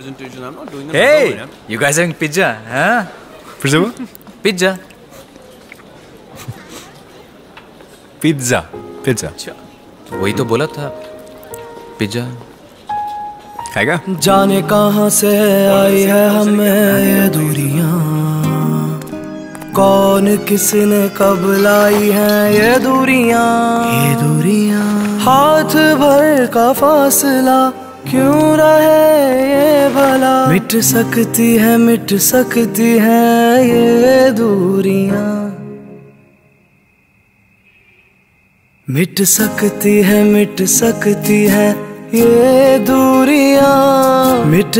presentation. I'm not doing it. Hey, you guys having pizza, huh? फिर से वो Pizza. Pizza pizza अच्छा, वही तो बोला था, पिज्जा खाएगा? जाने कहाँ से आई है हमें ये दूरियां, कौन किसने कब लाई है ये दूरियां, हाथ भर का फासला क्यों रहे ये भला, मिट सकती है ये दूरियां, मिट सकती है ये दूरियां, मिट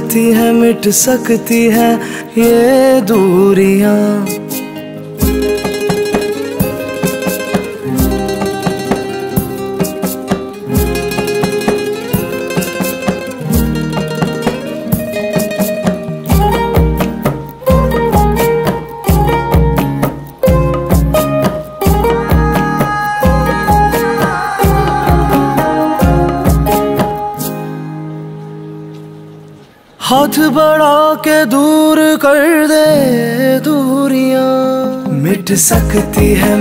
सकती है ये दूरियां। हाथ बढ़ा के दूर कर दे दूरियां, मिट सकती है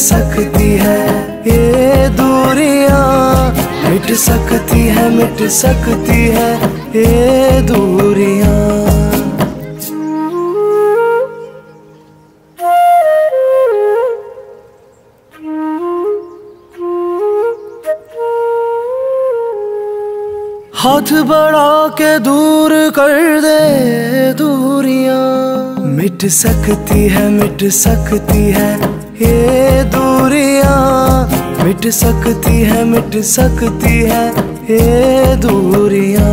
ये दूरियां, मिट सकती है ये दूरियां। हाथ बढ़ा के दूर कर दे दूरियां, मिट सकती है ये दूरियां, मिट सकती है ये दूरियां।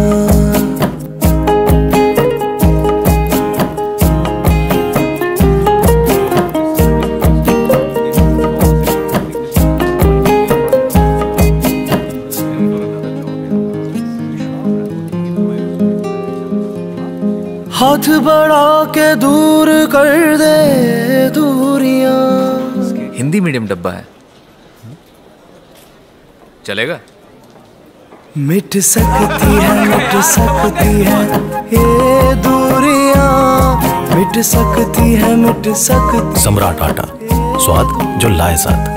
हाथ बढ़ा के दूर कर दे दूरियां। हिंदी मीडियम डब्बा है, चलेगा? मिट सकती है ये दूरियां, मिट सकती है सम्राट आटा, स्वाद जो लाए साथ।